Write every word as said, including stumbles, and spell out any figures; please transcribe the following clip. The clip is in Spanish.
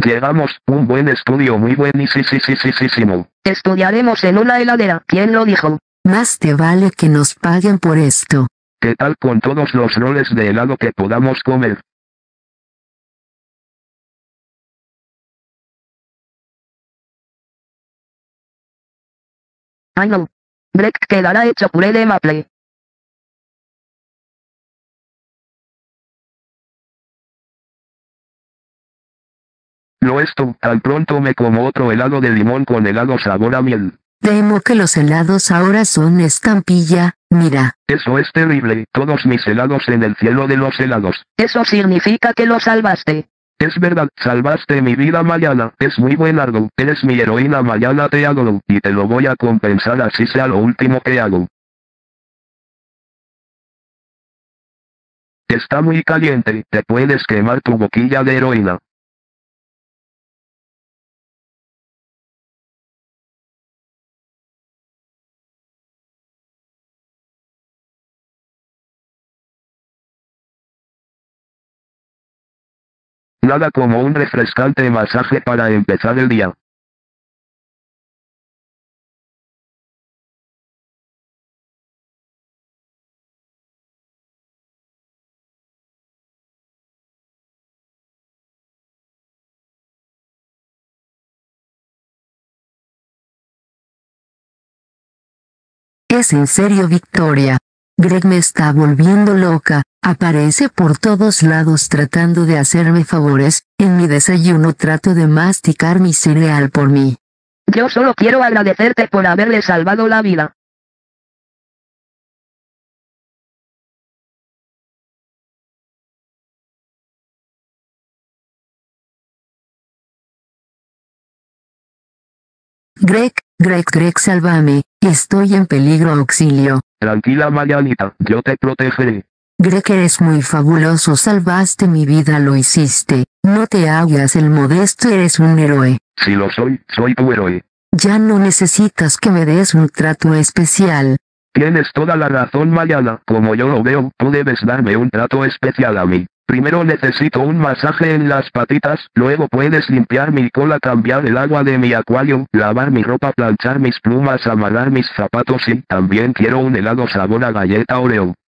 Llegamos, un buen estudio muy buenísimo. Estudiaremos en una heladera, ¿quién lo dijo? Más te vale que nos paguen por esto. ¿Qué tal con todos los roles de helado que podamos comer? Ay no. Greg quedará hecho puré de maple. Lo esto, tan pronto me como otro helado de limón con helado sabor a miel. Temo que los helados ahora son estampilla, mira. Eso es terrible, todos mis helados en el cielo de los helados. Eso significa que lo salvaste. Es verdad, salvaste mi vida Mayana, es muy buenardo, eres mi heroína Mayana, te adoro, y te lo voy a compensar así sea lo último que hago. Está muy caliente, te puedes quemar tu boquilla de heroína. Nada como un refrescante masaje para empezar el día. ¿Es en serio, Victoria? Greg me está volviendo loca, aparece por todos lados tratando de hacerme favores, en mi desayuno trato de masticar mi cereal por mí. Yo solo quiero agradecerte por haberle salvado la vida. Greg, Greg, Greg, sálvame, estoy en peligro, auxilio. Tranquila Mayanita, yo te protegeré. Greg, eres muy fabuloso, salvaste mi vida, lo hiciste, no te hagas el modesto, eres un héroe. Si lo soy, soy tu héroe. Ya no necesitas que me des un trato especial. Tienes toda la razón Mayana, como yo lo veo, tú debes darme un trato especial a mí. Primero necesito un masaje en las patitas, luego puedes limpiar mi cola, cambiar el agua de mi acuario, lavar mi ropa, planchar mis plumas, amarrar mis zapatos y también quiero un helado sabor a galleta Oreo.